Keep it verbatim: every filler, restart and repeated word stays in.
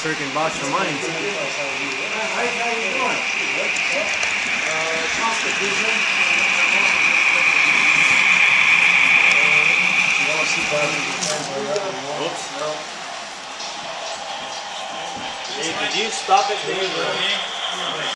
Freaking box for mine. How you doing? Uh, Constitution. You want to see Oops. No. Hey, did you stop it, Dave?